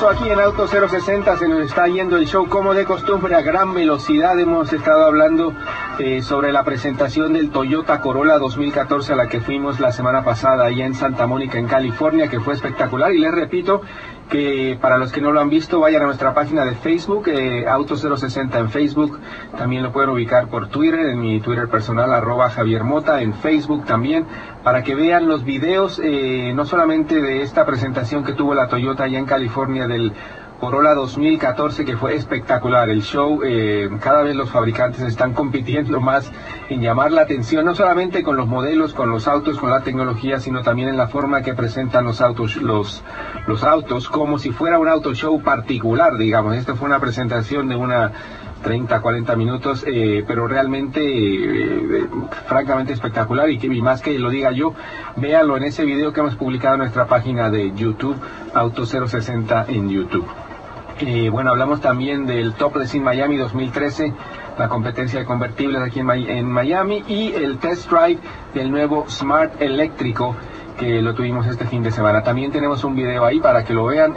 aquí en Auto 060 se nos está yendo el show como de costumbre a gran velocidad. Hemos estado hablando sobre la presentación del Toyota Corolla 2014 a la que fuimos la semana pasada allá en Santa Mónica, en California, que fue espectacular. Y les repito que para los que no lo han visto, vayan a nuestra página de Facebook, Auto 060 en Facebook. También lo pueden ubicar por Twitter, en mi Twitter personal, @JavierMota, en Facebook también, para que vean los videos, no solamente de esta presentación que tuvo la Toyota allá en California del Corolla 2014, que fue espectacular. El show, cada vez los fabricantes están compitiendo más en llamar la atención, no solamente con los modelos, con los autos, con la tecnología, sino también en la forma que presentan los autos, los autos, como si fuera un auto show particular, digamos. Esta fue una presentación de una 30, 40 minutos, pero realmente, francamente espectacular, y más que lo diga yo, véanlo en ese video que hemos publicado en nuestra página de YouTube, Auto 060 en YouTube. Bueno, hablamos también del Topless in Miami 2013, la competencia de convertibles aquí en Miami, y el test drive del nuevo Smart eléctrico, que lo tuvimos este fin de semana. También tenemos un video ahí para que lo vean.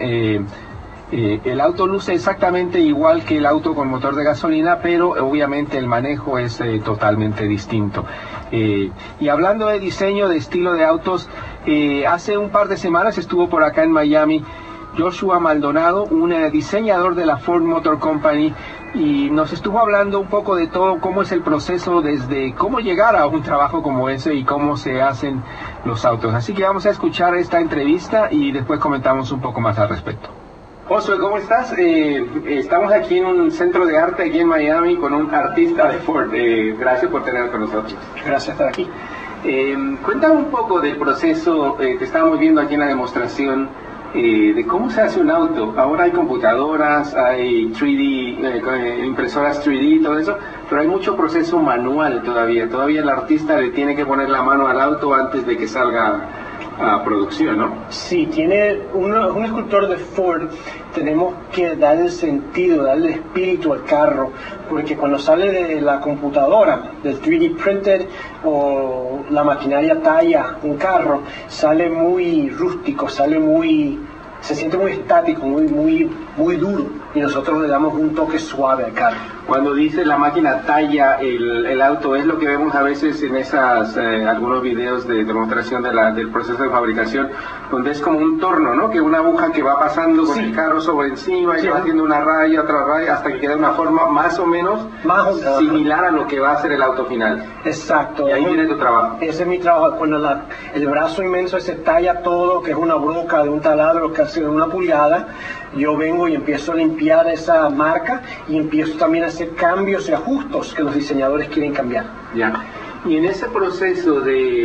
El auto luce exactamente igual que el auto con motor de gasolina, pero obviamente el manejo es totalmente distinto. Y hablando de diseño, de estilo de autos, hace un par de semanas estuvo por acá en Miami Joshua Maldonado, un diseñador de la Ford Motor Company, y nos estuvo hablando un poco de todo, cómo es el proceso, desde cómo llegar a un trabajo como ese y cómo se hacen los autos. Así que vamos a escuchar esta entrevista y después comentamos un poco más al respecto. Josué, ¿cómo estás? Estamos aquí en un centro de arte aquí en Miami con un artista de Ford. Gracias por tenernos con nosotros. Gracias por estar aquí. Cuéntame un poco del proceso que estábamos viendo aquí en la demostración, de cómo se hace un auto. Ahora hay computadoras, hay 3D, impresoras 3D y todo eso, pero hay mucho proceso manual todavía. Todavía el artista le tiene que poner la mano al auto antes de que salga a producción, ¿no? Sí, tiene un escultor de Ford, tenemos que darle sentido, darle espíritu al carro, porque cuando sale de la computadora, del 3D printer o la maquinaria talla un carro, sale muy rústico, se siente muy estático, muy duro, y nosotros le damos un toque suave al carro. Cuando dice la máquina talla el auto, es lo que vemos a veces en esas algunos videos de demostración del proceso de fabricación, donde es como un torno, ¿no? Que una aguja que va pasando con el carro sobre encima, y va haciendo una raya, otra raya, hasta que queda una forma más o menos similar a lo que va a ser el auto final. Exacto. Y ahí viene tu trabajo. Ese es mi trabajo. Cuando el brazo inmenso se talla todo, que es una broca de un taladro que hace una pulgada, yo vengo y empiezo a limpiar esa marca y empiezo también a hacer cambios y ajustes que los diseñadores quieren cambiar. Ya. Y en ese proceso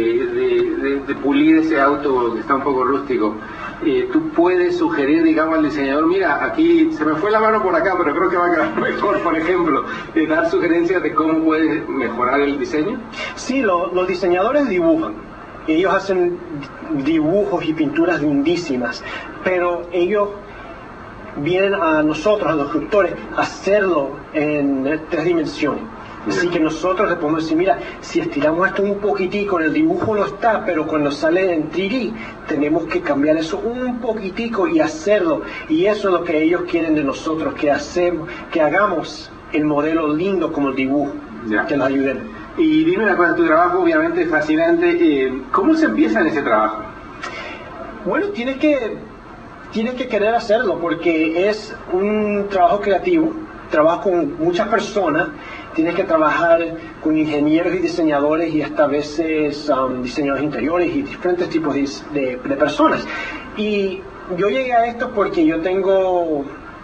de pulir ese auto que está un poco rústico, tú puedes sugerir, digamos, al diseñador, mira, aquí se me fue la mano por acá, pero creo que va a quedar mejor, por ejemplo, dar sugerencias de cómo puedes mejorar el diseño. Sí, los diseñadores dibujan. Ellos hacen dibujos y pinturas lindísimas, pero ellos vienen a nosotros, a los escultores, a hacerlo en 3 dimensiones. Así que nosotros le podemos decir, mira, si estiramos esto un poquitico, en el dibujo no está, pero cuando sale en 3D, tenemos que cambiar eso un poquitico y hacerlo. Y eso es lo que ellos quieren de nosotros, que hagamos el modelo lindo como el dibujo, que nos ayuden. Y dime una cosa, tu trabajo obviamente es fascinante. ¿Cómo se empieza en ese trabajo? Bueno, tienes que querer hacerlo, porque es un trabajo creativo, trabajo con muchas personas, tienes que trabajar con ingenieros y diseñadores, y hasta veces diseñadores interiores y diferentes tipos de personas. Y yo llegué a esto porque yo tengo...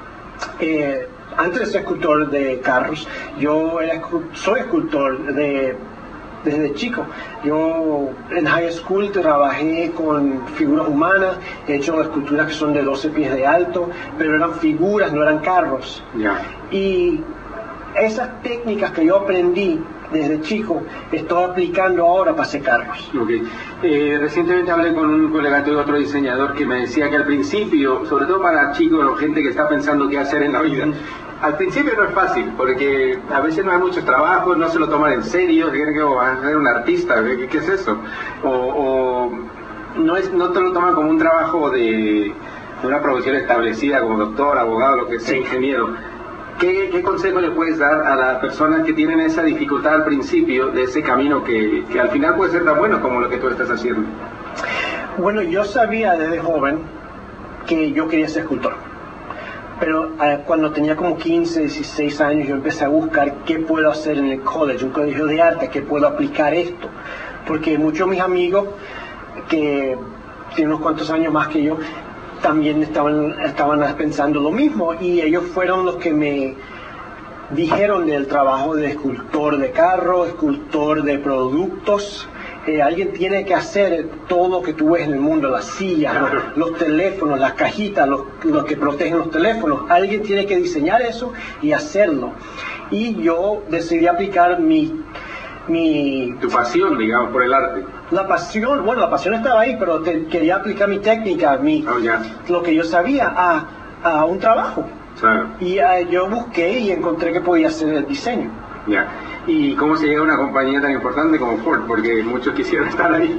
antes de ser escultor de carros, soy escultor desde chico. Yo en high school trabajé con figuras humanas, he hecho esculturas que son de 12 pies de alto, pero eran figuras, no eran carros. Y esas técnicas que yo aprendí desde chico, estoy aplicando ahora para hacer carros. Recientemente hablé con un colega tuyo, otro diseñador, que me decía que al principio, sobre todo para chicos o gente que está pensando qué hacer en la vida, al principio no es fácil, porque a veces no hay muchos trabajos, no se lo toman en serio, se creen que vas a ser un artista, ¿qué es eso? O no te lo toman como un trabajo de una profesión establecida como doctor, abogado, lo que sea, ingeniero, ¿qué consejo le puedes dar a las personas que tienen esa dificultad al principio de ese camino que al final puede ser tan bueno como lo que tú estás haciendo? Bueno, yo sabía desde joven que yo quería ser escultor. Pero cuando tenía como 15, 16 años, yo empecé a buscar qué puedo hacer en el college, un colegio de arte, qué puedo aplicar esto. Porque muchos de mis amigos, que tienen unos cuantos años más que yo, también estaban pensando lo mismo. Y ellos fueron los que me dijeron del trabajo de escultor de carros, escultor de productos. Alguien tiene que hacer todo lo que tú ves en el mundo, las sillas, los teléfonos, las cajitas, los que protegen los teléfonos. Alguien tiene que diseñar eso y hacerlo. Y yo decidí aplicar tu pasión, digamos, por el arte. La pasión estaba ahí, pero quería aplicar mi técnica, lo que yo sabía a un trabajo. Claro. Y yo busqué y encontré que podía hacer el diseño. Ya. ¿Y cómo se llega a una compañía tan importante como Ford? Porque muchos quisieran estar ahí.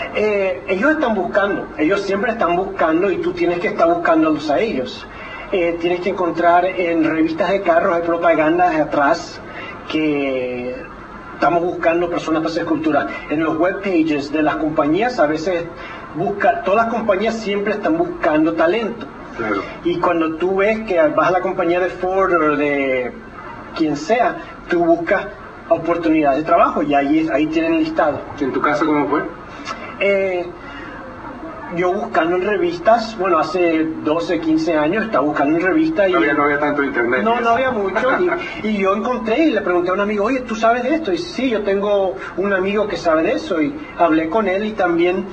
Ellos siempre están buscando y tú tienes que estar buscándolos a ellos. Tienes que encontrar en revistas de carros, hay propagandas atrás que estamos buscando personas para hacer escultura. En los web pages de las compañías a veces todas las compañías siempre están buscando talento. Claro. Y cuando tú ves que vas a la compañía de Ford o de quien sea, tú buscas oportunidades de trabajo y ahí tienen listado. ¿En tu caso cómo fue? Yo buscando en revistas, hace 12, 15 años estaba buscando en revistas. No había tanto internet. No había mucho. y yo encontré y le pregunté a un amigo, oye, ¿tú sabes de esto? Y sí, yo tengo un amigo que sabe de eso y hablé con él y también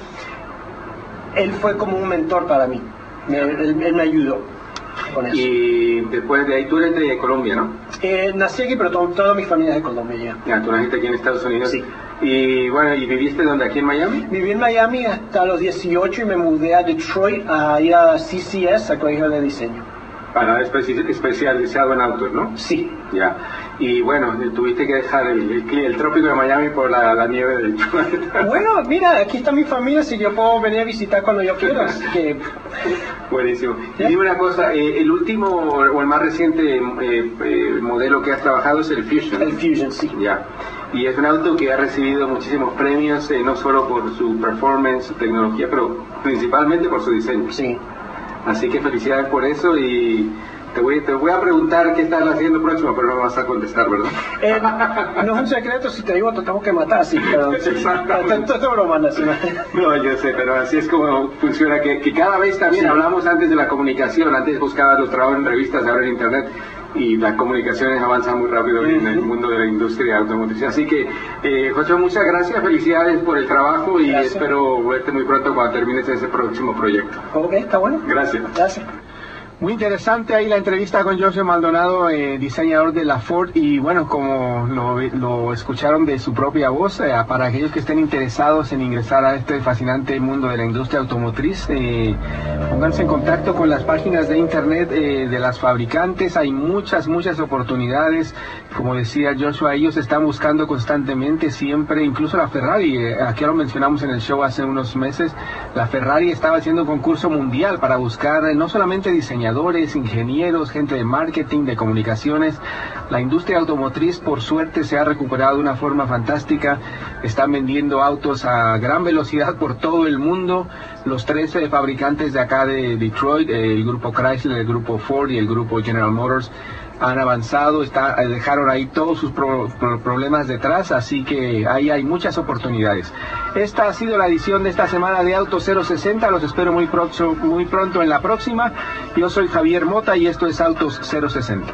él fue como un mentor para mí. Él me ayudó con eso. Y después de ahí, tú eres de Colombia, ¿no? Nací aquí, pero toda mi familia es de Colombia ya. Ya, tú naciste aquí en Estados Unidos. Sí. Y bueno, ¿y viviste dónde? ¿Aquí en Miami? Viví en Miami hasta los 18 y me mudé a Detroit a ir a CCS, al colegio de diseño. Para especializado en autos, ¿no? Sí. Ya. Y bueno, tuviste que dejar el trópico de Miami por la nieve de Detroit. Bueno, mira, aquí está mi familia, si yo puedo venir a visitar cuando yo quiera. Buenísimo. Y dime una cosa, el último o el más reciente modelo que has trabajado es el Fusion. El Fusion, sí. Ya. Y es un auto que ha recibido muchísimos premios, no solo por su performance, su tecnología, pero principalmente por su diseño. Sí. Así que felicidades por eso y te voy a preguntar qué estás haciendo próximo, pero no me vas a contestar, ¿verdad? No es un secreto, si te digo te tengo que matar, sí, pero esto es broma, no, yo sé, pero así es como funciona, que cada vez también hablamos antes de la comunicación, antes buscabas los trabajos en revistas, ahora en internet, y las comunicaciones avanzan muy rápido en el mundo de la industria automotriz. Así que, José, muchas gracias, felicidades por el trabajo y espero verte muy pronto cuando termines ese próximo proyecto. Ok, está bueno. Gracias. Muy interesante ahí la entrevista con Joshua Maldonado, diseñador de la Ford, y bueno, como lo escucharon de su propia voz, para aquellos que estén interesados en ingresar a este fascinante mundo de la industria automotriz, pónganse en contacto con las páginas de internet de las fabricantes. Hay muchas oportunidades. Como decía Joshua, ellos están buscando constantemente siempre, incluso la Ferrari, aquí lo mencionamos en el show hace unos meses, la Ferrari estaba haciendo un concurso mundial para buscar no solamente diseñadores, ingenieros, gente de marketing, de comunicaciones. La industria automotriz, por suerte, se ha recuperado de una forma fantástica. Están vendiendo autos a gran velocidad por todo el mundo. Los 13 fabricantes de acá de Detroit, el grupo Chrysler, el grupo Ford y el grupo General Motors, han avanzado, dejaron ahí todos sus problemas detrás, así que ahí hay muchas oportunidades. Esta ha sido la edición de esta semana de Auto 060, los espero muy pronto en la próxima. Yo soy Javier Mota y esto es Autos 060.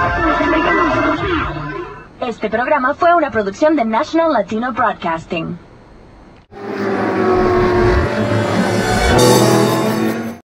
Este programa fue una producción de National Latino Broadcasting.